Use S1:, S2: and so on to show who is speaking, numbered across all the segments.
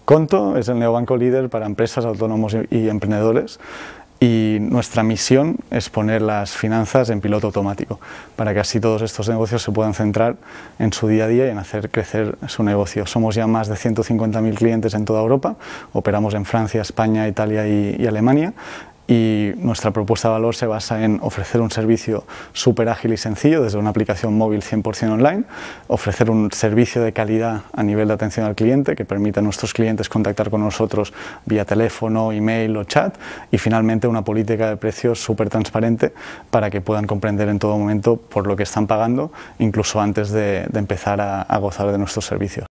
S1: Conto es el neobanco líder para empresas, autónomos y emprendedores, y nuestra misión es poner las finanzas en piloto automático para que así todos estos negocios se puedan centrar en su día a día y en hacer crecer su negocio. Somos ya más de 150.000 clientes en toda Europa, operamos en Francia, España, Italia y Alemania. Y nuestra propuesta de valor se basa en ofrecer un servicio súper ágil y sencillo desde una aplicación móvil 100% online, ofrecer un servicio de calidad a nivel de atención al cliente que permita a nuestros clientes contactar con nosotros vía teléfono, email o chat, y finalmente una política de precios súper transparente para que puedan comprender en todo momento por lo que están pagando, incluso antes de empezar a gozar de nuestros servicios.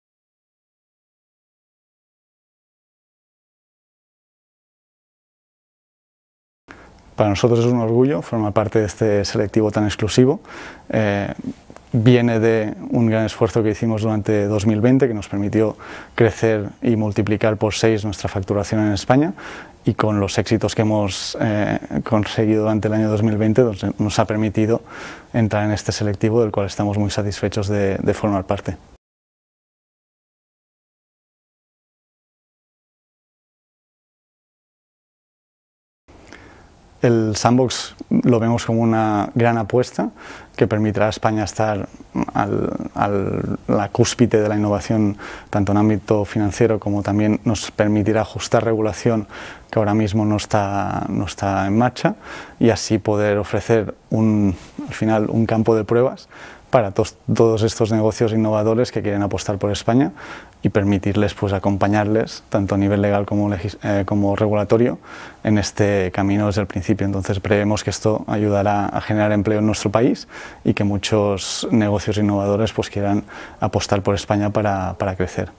S1: Para nosotros es un orgullo formar parte de este selectivo tan exclusivo. Viene de un gran esfuerzo que hicimos durante 2020 que nos permitió crecer y multiplicar por 6 nuestra facturación en España, y con los éxitos que hemos conseguido durante el año 2020 nos ha permitido entrar en este selectivo del cual estamos muy satisfechos de formar parte. El Sandbox lo vemos como una gran apuesta que permitirá a España estar a la cúspide de la innovación tanto en ámbito financiero como también nos permitirá ajustar regulación que ahora mismo no está en marcha, y así poder ofrecer al final un campo de pruebas para todos estos negocios innovadores que quieren apostar por España y permitirles acompañarles tanto a nivel legal como regulatorio en este camino desde el principio. Entonces prevemos que esto ayudará a generar empleo en nuestro país y que muchos negocios innovadores quieran apostar por España para crecer.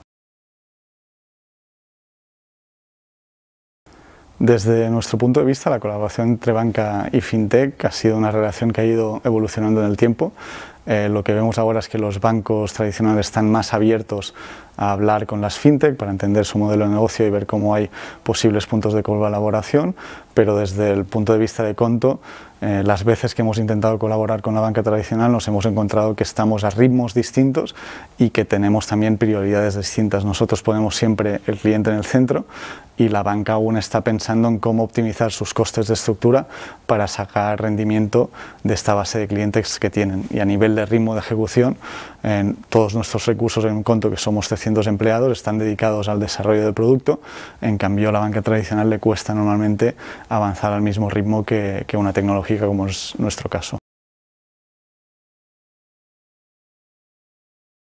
S1: Desde nuestro punto de vista, la colaboración entre banca y fintech ha sido una relación que ha ido evolucionando en el tiempo. Lo que vemos ahora es que los bancos tradicionales están más abiertos a hablar con las fintech para entender su modelo de negocio y ver cómo hay posibles puntos de colaboración, pero desde el punto de vista de Conto, las veces que hemos intentado colaborar con la banca tradicional nos hemos encontrado que estamos a ritmos distintos y que tenemos también prioridades distintas. Nosotros ponemos siempre el cliente en el centro y la banca aún está pensando en cómo optimizar sus costes de estructura para sacar rendimiento de esta base de clientes que tienen. Y a nivel de ritmo de ejecución, todos nuestros recursos en Conto, que somos 300 empleados, están dedicados al desarrollo del producto. En cambio, a la banca tradicional le cuesta normalmente avanzar al mismo ritmo que una tecnología como es nuestro caso.